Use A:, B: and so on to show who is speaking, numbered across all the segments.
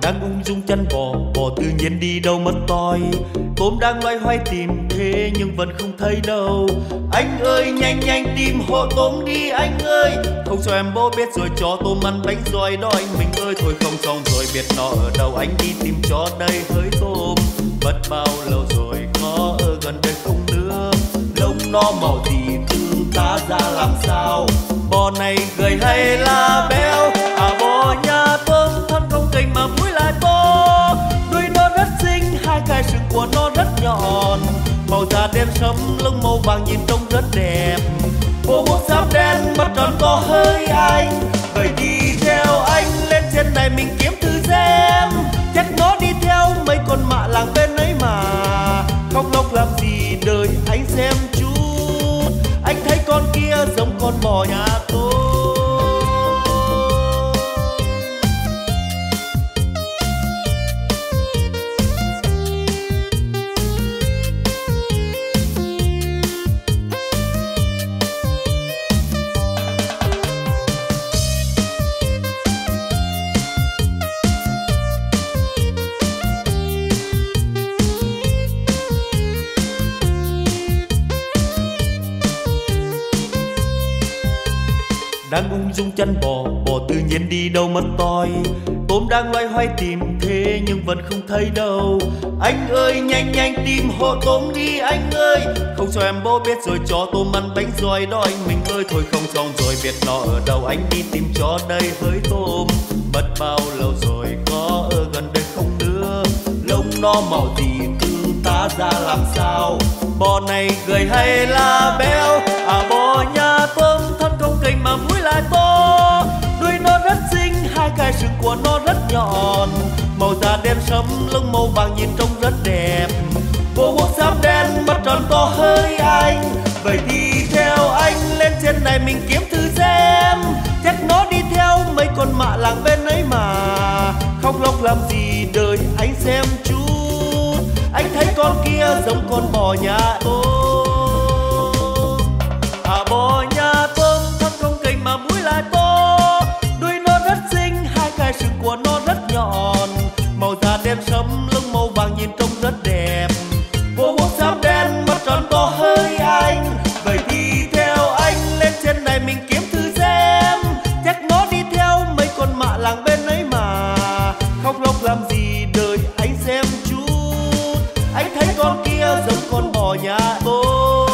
A: đang ung dung chăn bò, bò tự nhiên đi đâu mất toi. Tôm đang loay hoay tìm thế nhưng vẫn không thấy đâu. Anh ơi nhanh nhanh tìm hộ tôm đi anh ơi, không cho em bố biết rồi cho tôm ăn bánh rồi đó anh mình ơi. Thôi không xong rồi biết nó ở đâu, anh đi tìm cho đây hỡi tôm. Mất bao lâu rồi có ở gần đây không nữa, lông nó màu gì thương ta ra làm sao. Bò này gầy hay là béo, à bò nhà tôm thân không kềnh mà mũi lại to. Đuôi nó rất xinh, hai cái sừng của nó rất nhọn, màu da đen sẫm lông màu vàng nhìn trông rất đẹp. Bộ quốc giáp đen mắt tròn to hơi anh, vậy đi theo anh lên trên này mình kiếm thử xem. Chắc nó đi theo mấy con mạ làng bên ấy mà, khóc lóc làm gì đợi anh xem chút. Anh thấy con kia giống con bò nhà tôi. Đang ung dung chăn bò, bò tự nhiên đi đâu mất toi. Tôm đang loay hoay tìm thế nhưng vẫn không thấy đâu. Anh ơi nhanh nhanh tìm hộ tôm đi anh ơi, không cho em bố biết rồi cho tôm ăn bánh rồi đó anh mình ơi. Thôi không xong rồi biết nó ở đâu, anh đi tìm cho đây hỡi tôm. Mất bao lâu rồi có ở gần đây không nữa, lông nó màu gì thương ta ra làm sao. Bò này gầy hay là béo, à bò nhà tôm thân không kềnh mà mũi lại to. Đuôi nó rất xinh, hai cái sừng của nó rất nhọn, màu da đen sẫm lông màu vàng nhìn trông rất đẹp. Bộ quốc giáp đen mắt tròn to hơi anh, vậy đi theo anh lên trên này mình kiếm thử xem. Chắc nó đi theo mấy con mạ làng bên ấy mà, khóc lóc làm gì đợi anh xem chút. Anh thấy con kia giống con bò nhà tôm, à bò nhà tôm thân không kềnh mà mũi lại to. Đuôi nó rất xinh, hai cái sừng của nó rất nhọn, màu da đen sẫm lông màu vàng nhìn trông rất đẹp. Bộ quốc giáp đen mắt tròn to hơi anh, vậy đi theo anh lên trên này mình kiếm thử xem. Chắc nó đi theo mấy con mạ làng bên ấy mà, khóc lóc làm gì đợi anh xem chút. Anh thấy con kia giống con bò nhà tôi.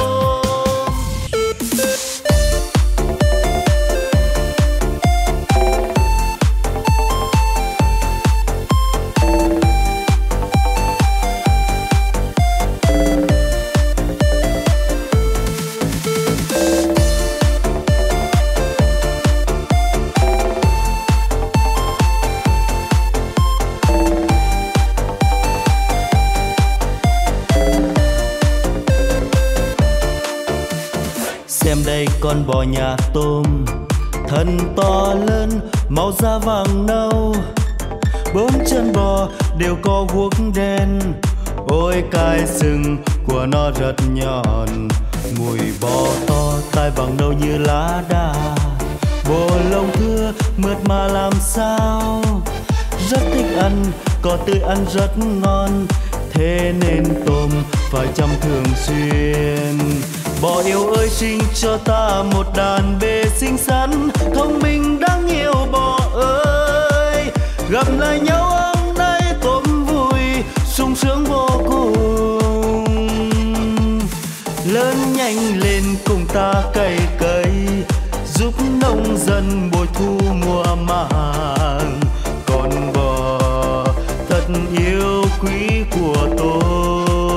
A: Xem đây con bò nhà tôm, thân to lớn, màu da vàng nâu. Bốn chân bò đều có guốc đen, ôi cái sừng của nó rất nhọn. Mùi bò to, tai vàng nâu như lá đa. Bộ lông thưa, mượt mà làm sao. Rất thích ăn, cỏ tươi ăn rất ngon, thế nên tôm phải chăm thường xuyên. Bò yêu ơi sinh cho ta một đàn bê xinh xắn, thông minh đáng yêu bò ơi. Gặp lại nhau hôm nay tôm vui, sung sướng vô cùng. Lớn nhanh lên cùng ta cày cấy, giúp nông dân bội thu mùa màng. Con bò thật yêu quý của tôi.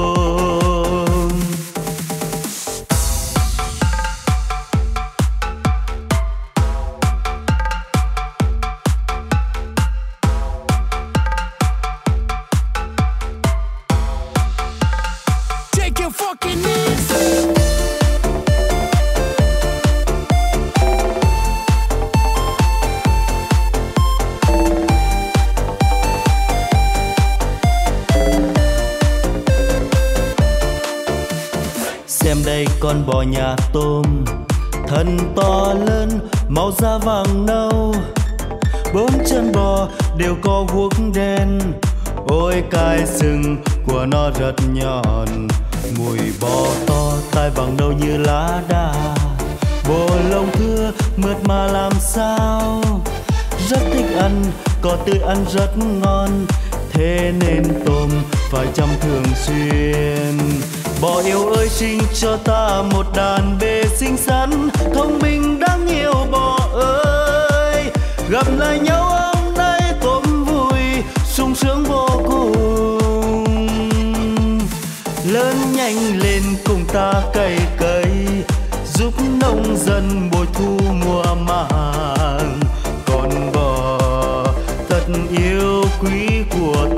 B: Xem đây con bò nhà tôm, thân to lớn, màu da vàng nâu.
A: bốn chân bò đều có guốc đen. Ôi cái sừng của nó rất nhọn, mùi bò to tai bằng đầu như lá đa. Bộ lông thưa mượt mà làm sao, rất thích ăn, có tươi ăn rất ngon. Thế nên tôm phải chăm thường xuyên. Bò yêu ơi sinh cho ta một đàn bê xinh xắn, thông minh đáng yêu bò ơi. Gặp lại nhau hôm nay tôm vui, sung sướng vô cùng. Lớn nhanh lên cùng ta cày cấy, giúp nông dân bội thu mùa màng. Con bò thật yêu quý của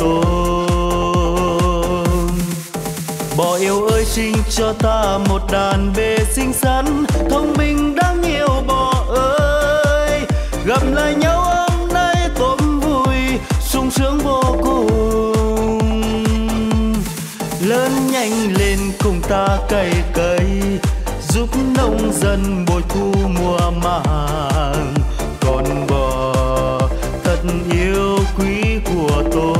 A: tôi. Bò yêu ơi sinh cho ta một đàn bê xinh xắn, thông minh đáng yêu bò ơi. Gặp lại nhau hôm nay tôm vui, sung sướng vô cùng. Lớn nhanh lên cùng ta cày cấy, giúp nông dân bội thu mùa màng. Con bò thật yêu quý của tôi.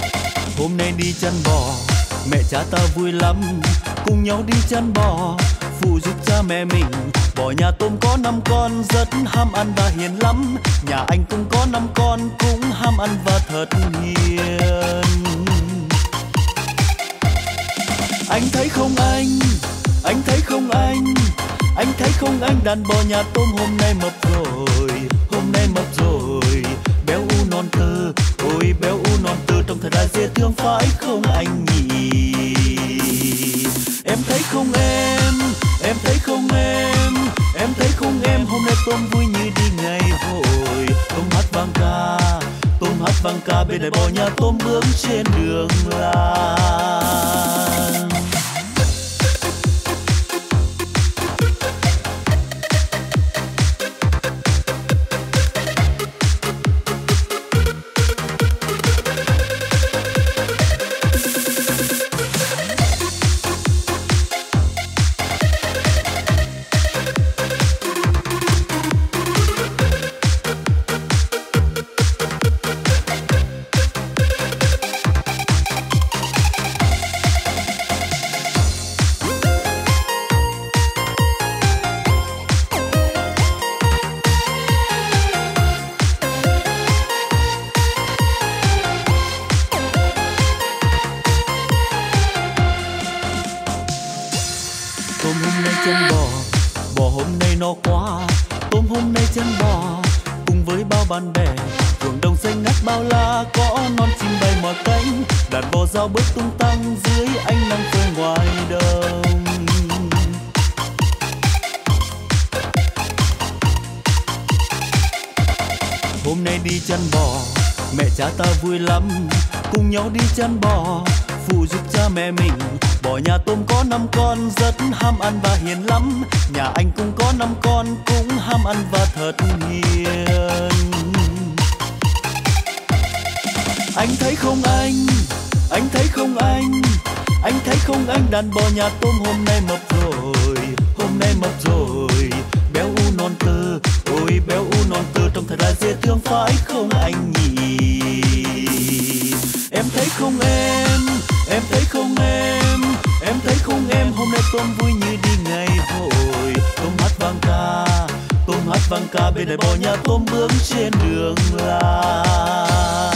A: Hôm nay đi chăn bò, mẹ cha ta vui lắm, cùng nhau đi chăn bò. phụ giúp cha mẹ mình. Bò nhà tôm có 5 con rất ham ăn và hiền lắm. Nhà anh cũng có 5 con cũng ham ăn và thật hiền. Anh thấy không anh thấy không anh thấy không anh, đàn bò nhà tôm hôm nay mập rồi, hôm nay mập rồi, béo u non tơ, ôi béo u non tơ, trông thật là dễ thương phải không anh nhỉ? Em thấy không em thấy không em thấy không em, hôm nay tôm vui như đi ngày hội. Tôm hát vang ca bên này bò nhà tôm bước trên đường làng. Bước tung tăng dưới ánh nắng phơi ngoài đồng. Hôm nay đi chăn bò, mẹ cha ta vui lắm, cùng nhau đi chăn bò, phụ giúp cha mẹ mình. Bò nhà tôm có 5 con rất ham ăn và hiền lắm. Nhà anh cũng có 5 con cũng ham ăn và thật hiền. Anh thấy không anh thấy không anh thấy không anh, đàn bò nhà tôm hôm nay mập rồi, hôm nay mập rồi, béo u non tơ, ôi béo u non tơ, trông thật là dễ thương phải không anh nhỉ? Em thấy không em thấy không em thấy không em, hôm nay tôm vui như đi ngày hội. Tôm hát vang ca bên này bò nhà tôm bước trên đường làng.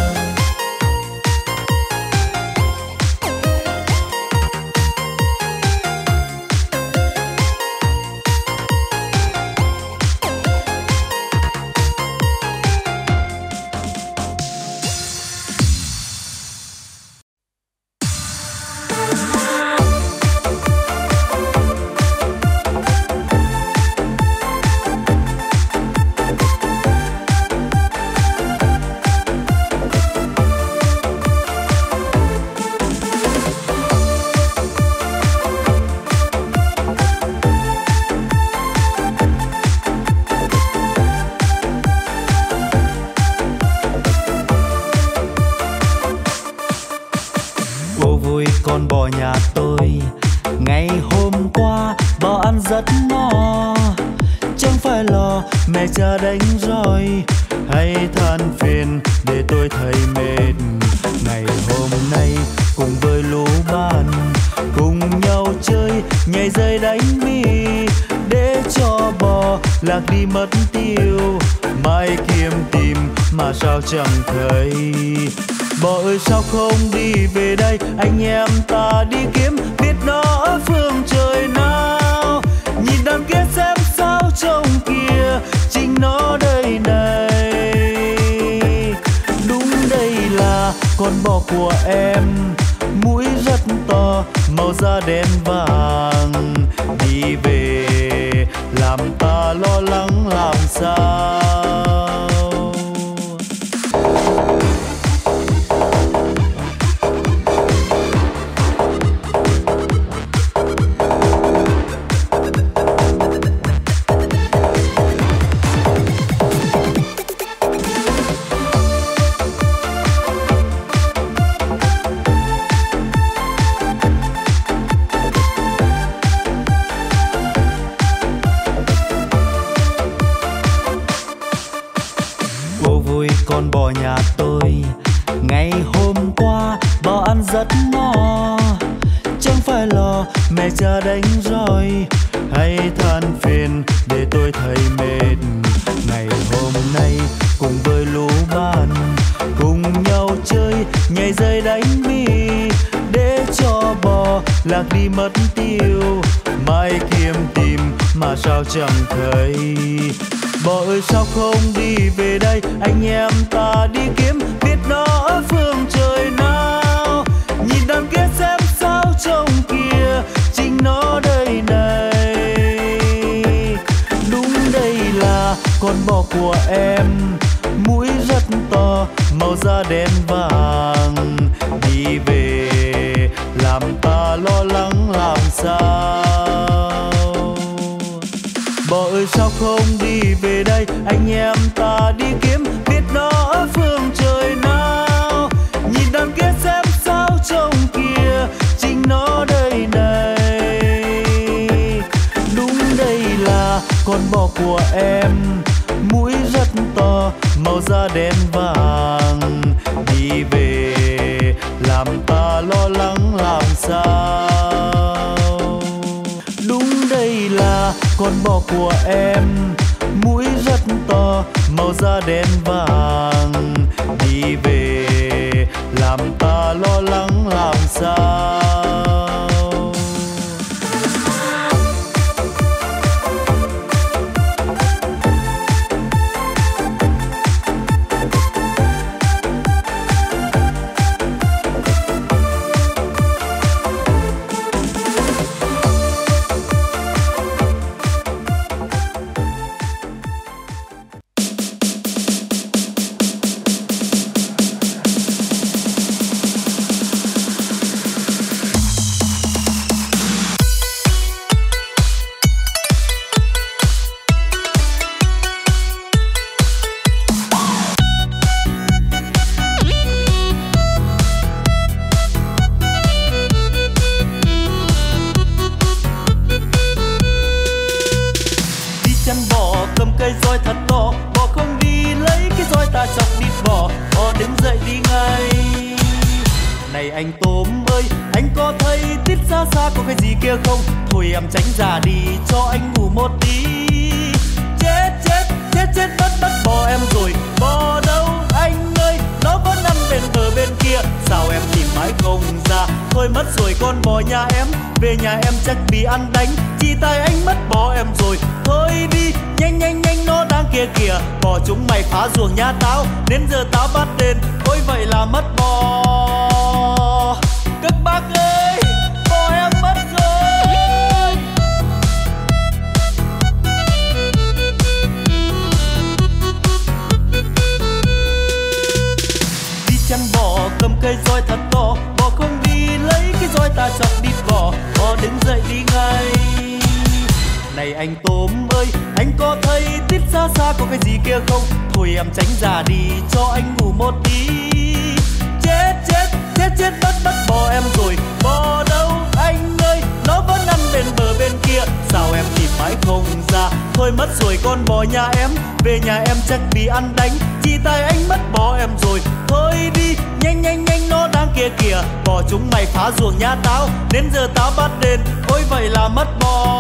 B: Con bò nhà tôi ngày hôm qua bò ăn rất no, chẳng phải lo mẹ cha đánh roi hay than phiền để tôi thấy mệt. Ngày hôm nay cùng với lũ bạn cùng nhau chơi nhảy dây đánh mi để cho bò lạc đi mất tiêu. Mãi kiếm tìm mà sao chẳng thấy. Bò ơi sao không đi về đây, anh em ta đi kiếm biết nó ở phương trời nào. Nhìn đàn kia xem sao trông kìa, chính nó đây này. Đúng đây là con bò của em, mũi rất to, màu da đen vàng. Đi về làm ta lo lắng làm sao. Con bò nhà tôi ngày hôm qua bò ăn rất no, Chẳng phải lo mẹ cha đánh roi hay than phiền để tôi thấy mệt. Ngày hôm nay cùng với lũ bạn cùng nhau chơi nhảy dây đánh bi để cho bò lạc đi mất tiêu. Mãi kiếm tìm mà sao chẳng thấy. Bò ơi sao không đi về đây, anh em ta đi kiếm biết nó ở phương trời nào. Nhìn đám kia xem sao trông kìa, chính nó đây này. Đúng đây là con bò của em, mũi rất to, màu da đen vàng. Đi về làm ta lo lắng làm sao. Bò ơi sao không đi về đây, anh em ta đi kiếm biết nó ở phương trời nào. Nhìn đám kia xem sao trông kìa, chính nó đây này. Đúng đây là con bò của em, mũi rất to, màu da đen vàng. Đi về làm ta lo lắng làm sao. Đúng đây là con bò của em, mũi rất to, màu da đen vàng. Đi về làm ta lo lắng làm sao. Anh Tôm ơi, anh có thấy tít xa xa có cái gì kia không? Thôi em tránh ra đi cho anh ngủ một tí. Chết chết chết chết mất bò em rồi. Bò đâu anh ơi, nó vẫn nằm bên bờ bên kia. Sao em tìm mãi không ra? Thôi mất rồi con bò nhà em. Về nhà em chắc bị ăn đánh. Chỉ tay anh mất bò em rồi. Thôi đi, nhanh nhanh nhanh nó đang kia kìa. Bò chúng mày phá ruộng nhà tao, đến giờ tao bắt đền. Ôi vậy là mất bò. Các bác ơi, bò em mất rồi. Đi chăn bò cầm cây roi thật to. Bò không đi lấy cái roi ta chọc đi bò. Bò đứng dậy đi ngay. Này anh Tôm ơi, anh có thấy tít xa xa có cái gì kia không? Thôi em tránh ra đi cho anh ngủ một tí. Chết chết chết chết mất bò em rồi. Bò đâu anh ơi, nó vẫn nằm bên bờ bên kia. Sao em tìm mãi không ra? Thôi mất rồi con bò nhà em. Về nhà em chắc bị ăn đánh. Chỉ tay anh mất bò em rồi. Thôi đi, nhanh nhanh nhanh nó đang kia kìa. Bò chúng mày phá ruộng nhà tao, đến giờ tao bắt đền. Ôi vậy là mất bò.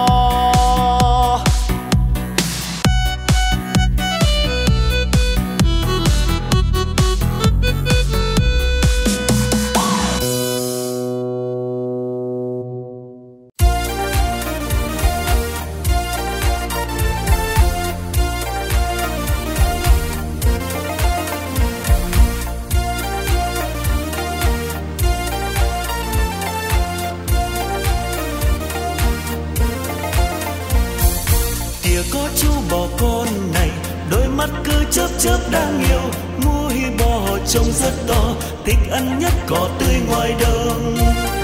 B: Chớp đang yêu, mũi bò trông rất to, thích ăn nhất cỏ tươi ngoài đồng.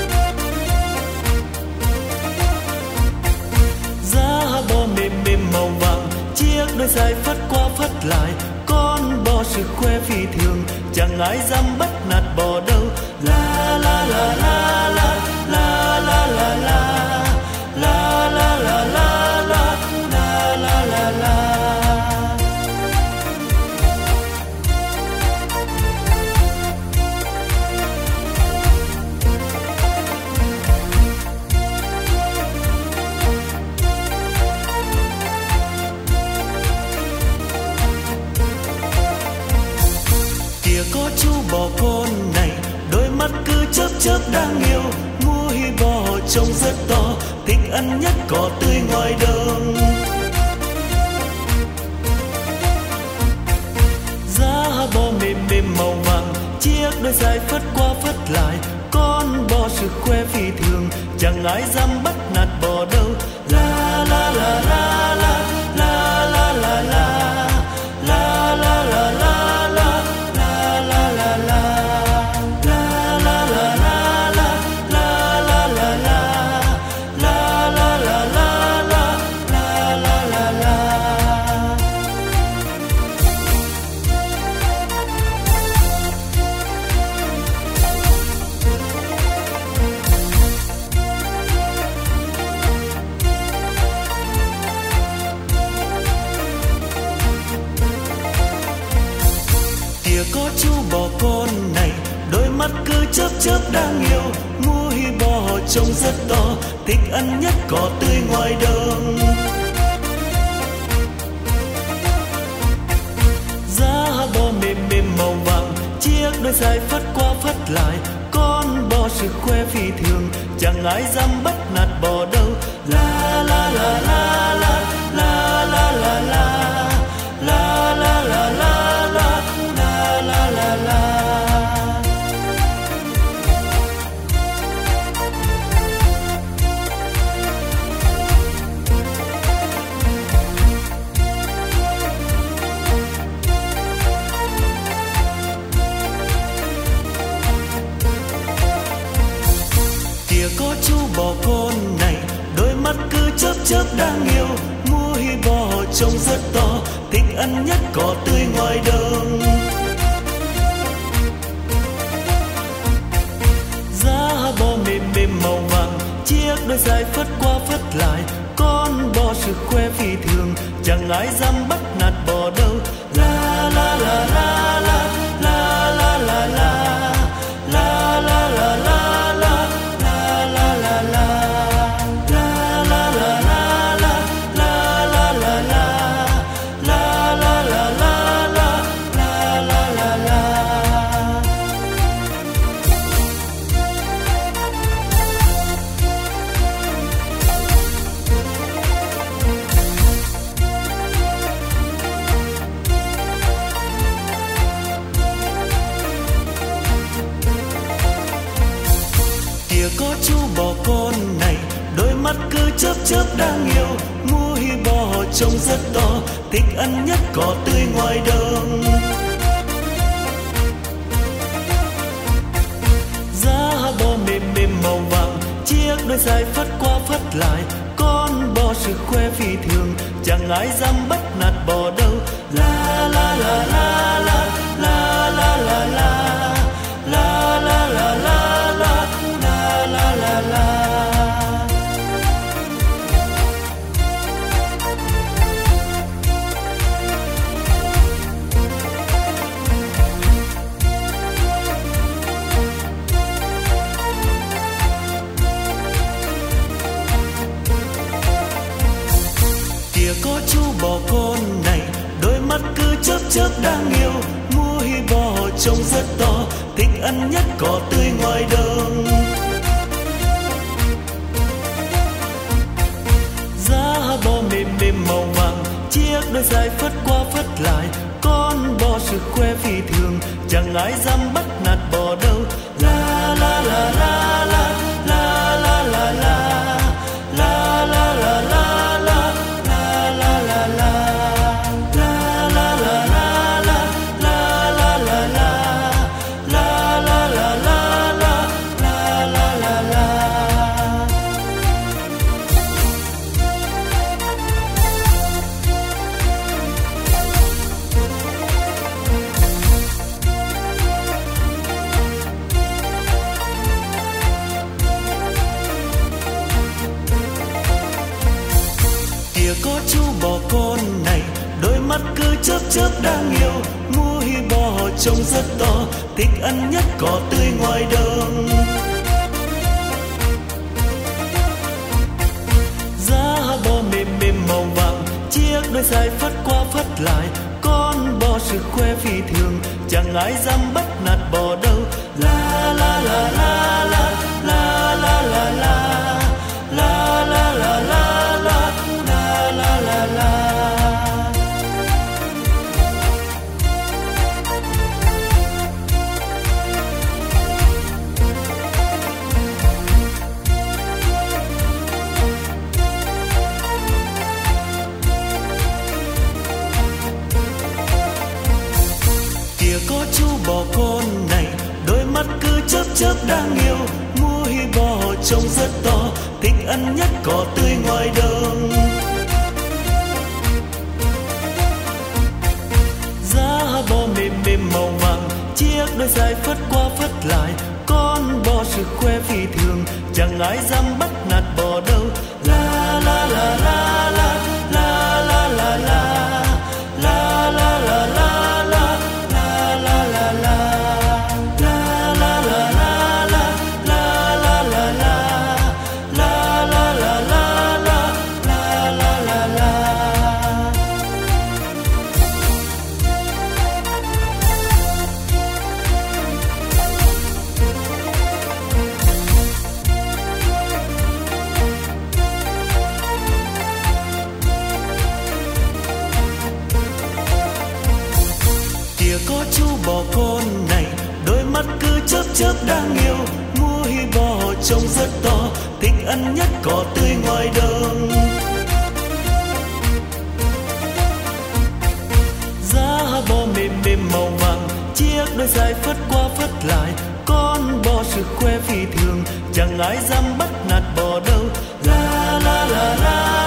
B: Da bò mềm mềm màu vàng, chiếc đuôi dài phất qua phất lại. Con bò sự khoe phi thường, chẳng ai dám bắt nạt bò đâu. La la la la la la la la la la la la la la la la la.
A: đáng yêu. Mua hi bò trông rất to, thích ăn nhất cỏ tươi ngoài đồng. Giá bò mềm mềm màu vàng, chiếc đuôi dài phất qua phất lại. Con bò sự khoe phi thường, chẳng ai dám bắt nạt bò đâu. La la la la la la la la la la la la la la la la la chớp chớp đáng yêu. Mua hi bò trông rất to, thích ăn nhất cỏ tươi ngoài đồng. Giá bò mềm mềm màu vàng, chiếc đuôi dài phất qua phất lại. Con bò sự khoe phi thường, chẳng ai dám bắt nạt bò đâu. La la la la la la la la la la la la la la la la la. Có chú bò con này, đôi mắt cứ chớp chớp đáng yêu. Mua hi bò trông rất to, thích ăn nhất cỏ tươi ngoài đồng. Giá bò mềm mềm màu vàng, chiếc đuôi dài phất qua phất lại. Con bò sự khoe phi thường, chẳng ai dám bắt nạt bò đâu. La la la la la la la la la la la la la. Có chú bò con này, đôi mắt cứ chớp chớp đáng yêu. Mua hi bò trông rất to, thích ăn nhất cỏ tươi ngoài đồng. Giá bò mềm mềm màu vàng, chiếc đuôi dài phất qua phất lại. Con bò sự khoe phi thường, chẳng ai dám bắt nạt bò đâu. La la la la la la la la la la la la la. La la la. Kìa có chú bò con này, đôi mắt cứ chớp chớp đáng yêu. Mua hi bò trông rất to, thích ăn nhất cỏ tươi ngoài đồng. Bò mềm mềm màu vàng, chiếc đuôi dài phất qua phất lại. Con bò sự khoe phi thường, chẳng ai dám bắt nạt bò đâu. La la la la la la la la la la la la la la la la la la la la chớp chớp đáng yêu. Mua hi bò trông rất to, thích ăn nhất cỏ tươi ngoài đồng. Giá bò mềm mềm màu vàng, chiếc đuôi dài phất qua phất lại. Con bò sự khoe phi thường, chẳng ai dám bắt nạt bò đâu. La la la la la. trông rất to, thích ăn nhất cỏ tươi ngoài đồng. Giá bò mềm mềm màu vàng, chiếc đuôi dài phất qua phất lại, con bò sự khoe phi thường, chẳng ai dám bắt nạt bò đâu. La la la la la la la la la la la la la la la la la bò con này, đôi mắt cứ chớp chớp đáng yêu. Mua hi bò trông rất to, thích ăn nhất cỏ tươi ngoài đồng. Giá bò mềm mềm màu vàng, chiếc đuôi dài phất qua phất lại, con bò sự khoe phi thường, chẳng ai dám bắt nạt bò đâu. La la la la